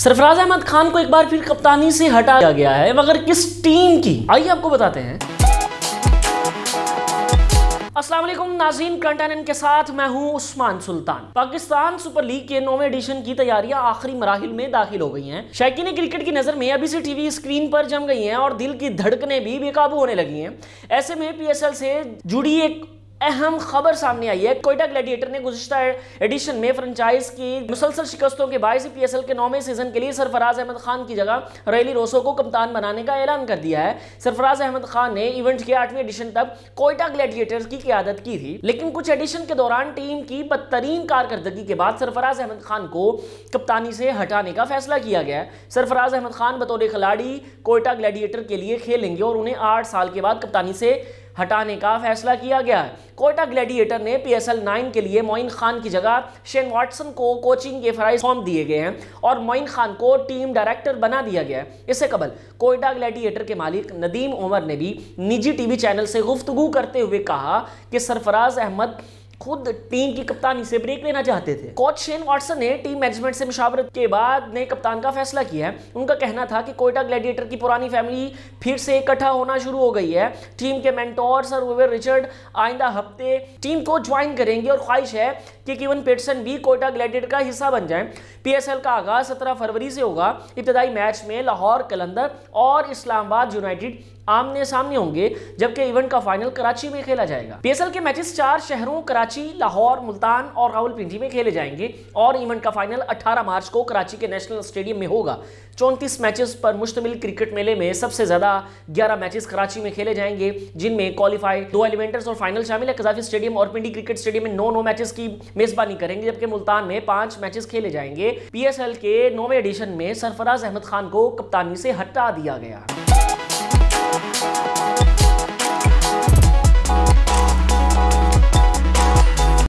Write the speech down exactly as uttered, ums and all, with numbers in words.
सरफराज अहमद खान को एक बार फिर कप्तानी से हटा दिया गया है, मगर किस टीम की, आइए आपको बताते हैं। अस्सलाम वालेकुम नाज़रीन, कंटेंट के साथ मैं हूं उस्मान सुल्तान। पाकिस्तान सुपर लीग के नौवें एडिशन की तैयारियां आखिरी मराहिल में दाखिल हो गई हैं। शायकीन क्रिकेट की नजर में अभी से टीवी स्क्रीन पर जम गई हैं और दिल की धड़कनें भी बेकाबू होने लगी हैं। ऐसे में पीएसएल से जुड़ी एक अहम खबर सामने आई है। कोयटा ग्लैडिएटर ने गुज़िश्ता एडिशन में फ्रेंचाइज की मुसलसल शिकस्तों के बायस पीएसएल के नौवें सीजन के लिए सरफराज अहमद खान की जगह रैली रोसो को कप्तान बनाने का ऐलान कर दिया है। सरफराज अहमद खान ने इवेंट के आठवें एडिशन तक कोयटा ग्लैडिएटर्स की क़ियादत की थी, लेकिन कुछ एडिशन के दौरान टीम की बदतरीन कारकर्दगी के बाद सरफराज अहमद खान को कप्तानी से हटाने का फैसला किया गया है। सरफराज अहमद खान बतौर खिलाड़ी कोयटा ग्लैडिएटर के लिए खेलेंगे और उन्हें आठ साल के बाद कप्तानी से हटाने का फैसला किया गया है। कोयटा ग्लैडिएटर ने पीएसएल नाइन के लिए मोइन खान की जगह शेन वाटसन को कोचिंग के फराइज सौंप दिए गए हैं और मोइन खान को टीम डायरेक्टर बना दिया गया है। इससे कबल कोयटा ग्लैडिएटर के मालिक नदीम उमर ने भी निजी टीवी चैनल से गुफ्तगू करते हुए कहा कि सरफराज अहमद खुद टीम की कप्तानी से ब्रेक लेना चाहते थे। कोच शेन वाटसन ने टीम मैनेजमेंट से मुशावरत के बाद नए कप्तान का फैसला किया है। उनका कहना था कि कोयटा ग्लैडिएटर की पुरानी फैमिली फिर से इकट्ठा होना शुरू हो गई है। टीम के मेंटोर सर विवेक रिचर्ड आइंदा हफ्ते टीम को ज्वाइन करेंगे और ख्वाहिश है कि केविन पीटरसन भी कोयटा ग्लैडिएटर का हिस्सा बन जाएं। पीएसएल का आगाज सत्रह फरवरी से होगा। इब्तदाई मैच में लाहौर कलंदर और इस्लामाबाद यूनाइटेड आमने सामने होंगे, जबकि इवेंट का फाइनल कराची में खेला जाएगा। पीएसएल के मैचेस चार शहरों कराची, लाहौर, मुल्तान और रावलपिंडी में खेले जाएंगे और इवेंट का फाइनल अठारह मार्च को कराची के नेशनल स्टेडियम में होगा। चौंतीस मैचेस पर मुश्तमिल क्रिकेट मेले में सबसे ज्यादा ग्यारह मैचेस कराची में खेले जाएंगे, जिनमें क्वालिफाई दो एलिमेंटर्स और फाइनल शामिल है। कजाफी स्टेडियम और पिंडी क्रिकेट स्टेडियम में नौ नौ मैचेस की मेजबानी करेंगे, जबकि मुल्तान में पांच मैचेस खेले जाएंगे। पीएसएल के नौवें एडिशन में सरफराज अहमद खान को कप्तानी से हटा दिया गया।